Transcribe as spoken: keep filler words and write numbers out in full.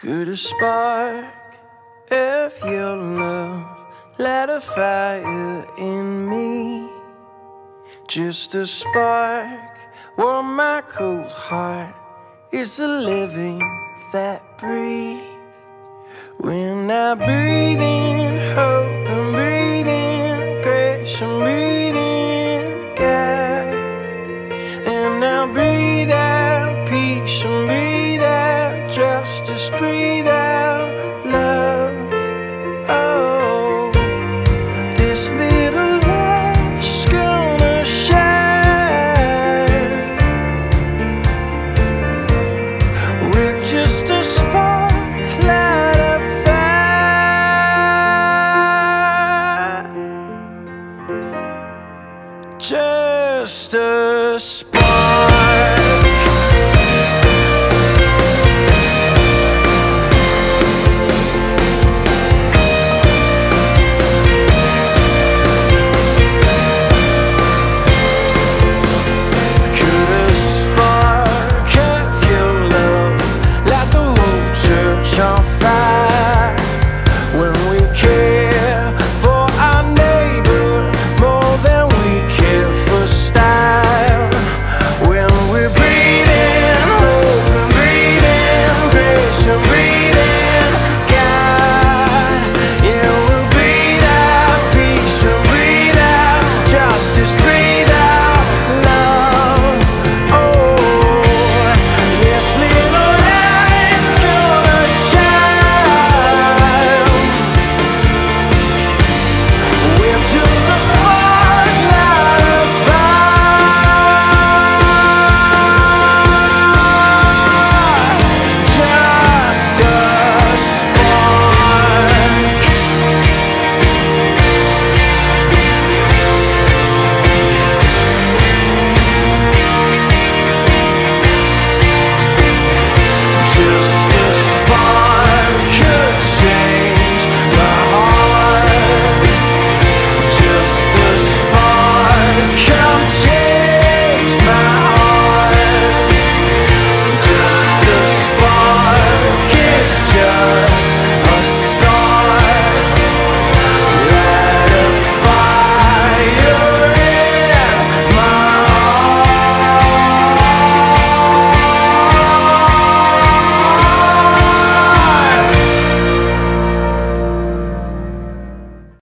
Could a spark of your love light a fire in me? Just a spark, warm my cold heart. It's a living that breathes. When I breathe in hope and breathe in grace and breathe in God, and I breathe out peace and breathe out justice, breathe out love. Oh, this little light's gonna shine with just a spark, light a fire, just a